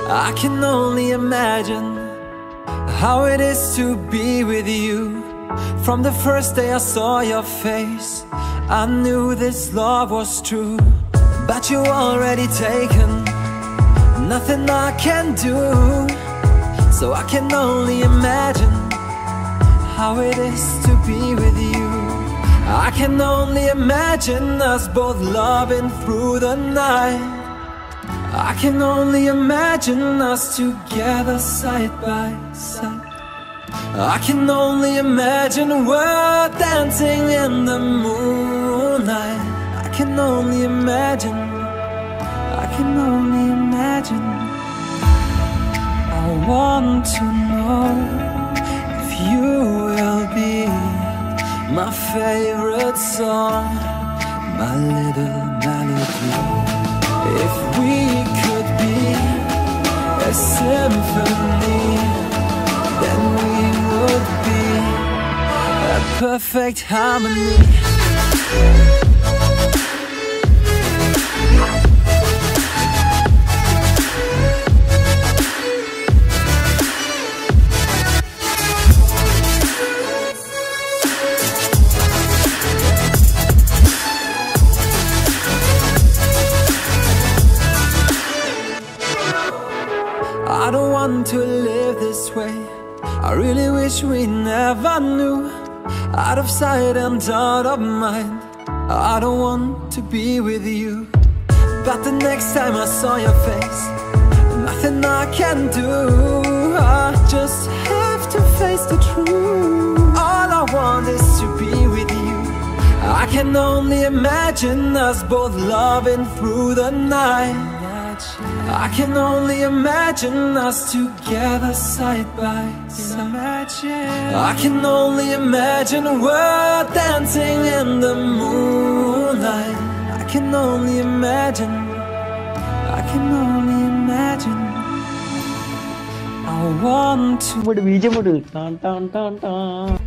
I can only imagine how it is to be with you. From the first day I saw your face, I knew this love was true. But you already taken, nothing I can do. So I can only imagine how it is to be with you. I can only imagine us both loving through the night. I can only imagine us together side by side. I can only imagine we're dancing in the moonlight. I can only imagine, I can only imagine. I want to know if you will be my favorite song, my little melody. If we could be a symphony, then we would be a perfect harmony. I don't want to live this way. I really wish we never knew. Out of sight and out of mind, I don't want to be with you. But the next time I saw your face, nothing I can do. I just have to face the truth. All I want is to be with you. I can only imagine us both loving through the night. I can only imagine us together side by side. I can only imagine we're dancing in the moonlight. I can only imagine, I can only imagine. I want to.